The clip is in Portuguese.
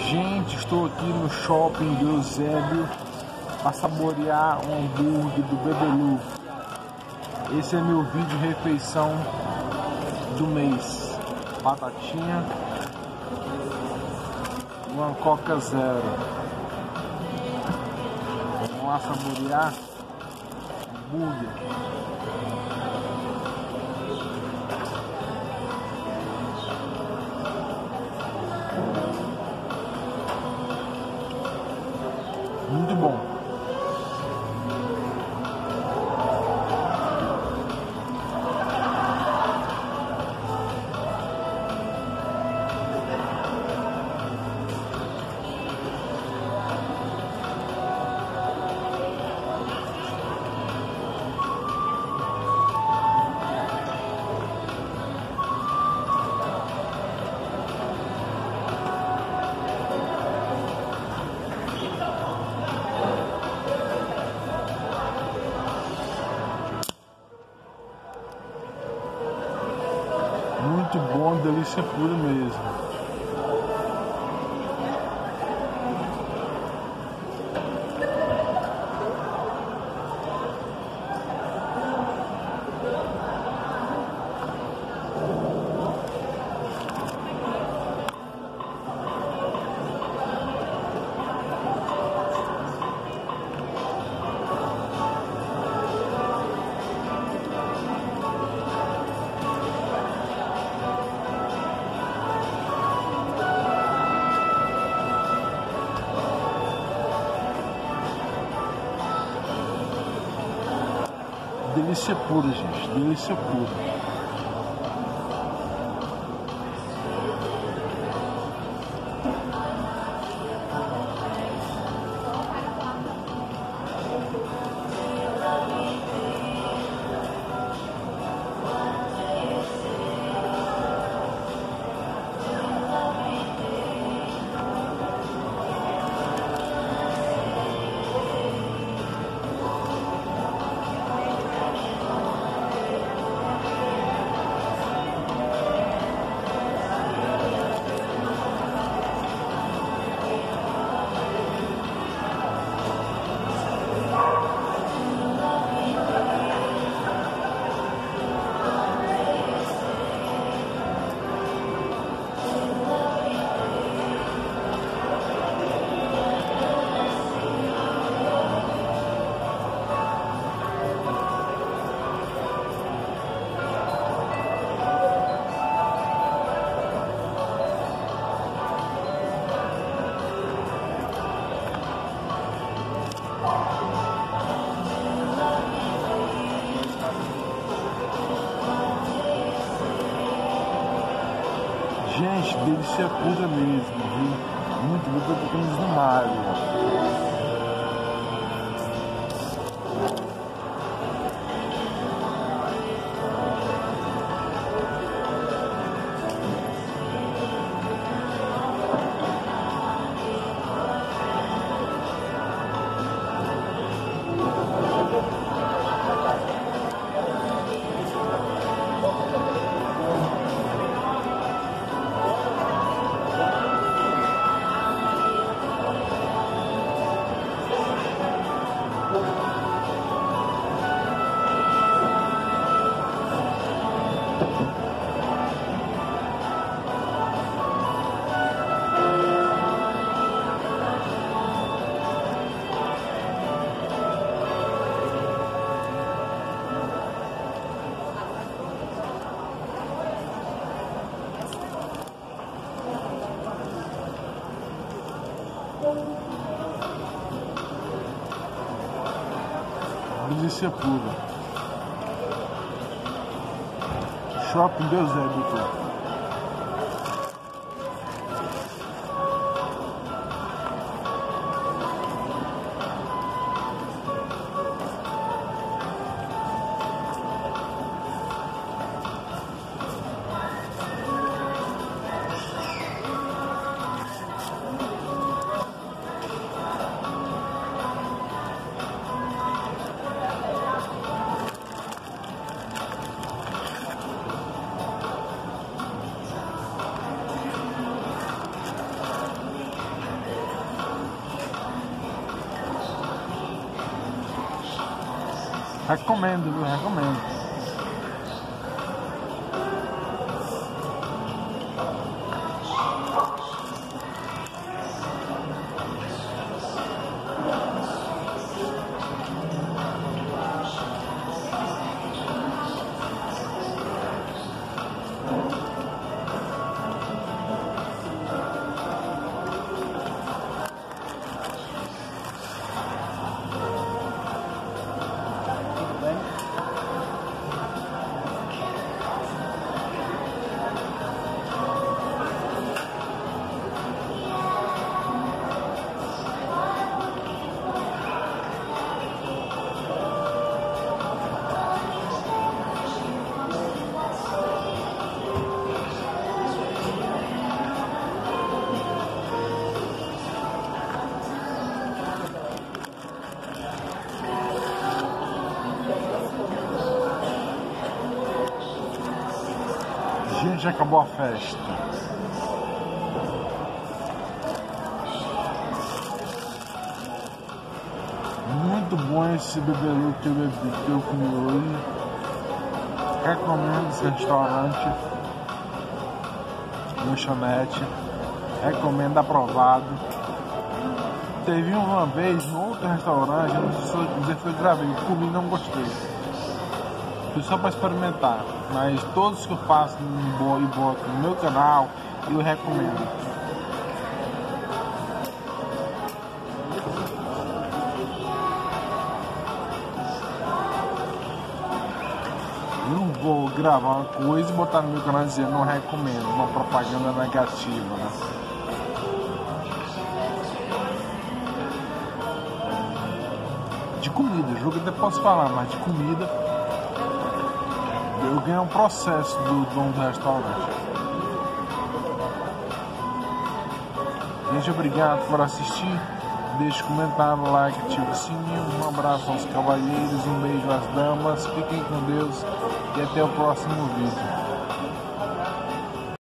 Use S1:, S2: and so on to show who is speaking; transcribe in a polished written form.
S1: Gente, estou aqui no shopping do Eusébio para saborear um hambúrguer do Bebelu. Esse é meu vídeo refeição do mês. Batatinha, uma Coca Zero. Vamos lá saborear hambúrguer. Muito bom. Muito bom, delícia pura mesmo. Delícia pura, gente. Delícia pura. Gente, delícia pura mesmo, viu? Muito bom, porque temos no Mario. Delícia pura. Shopping do Eusébio. Recomendo, viu? Recomendo. Gente, acabou a festa. Muito bom esse bebelu que eu comi hoje. Recomendo esse restaurante, lanchonete. Recomendo, aprovado. Teve uma vez no outro restaurante, não sei dizer foi gravei, eu comi e não gostei. Foi só para experimentar, mas todos que eu faço e boto no meu canal, eu recomendo. Eu não vou gravar uma coisa e botar no meu canal e dizer não recomendo, uma propaganda negativa, né? De comida, jogo até posso falar, mas de comida eu ganhei um processo do dono do restaurante. Gente, obrigado por assistir. Deixe comentário, like, ative o sininho. Um abraço aos cavalheiros, um beijo às damas. Fiquem com Deus e até o próximo vídeo.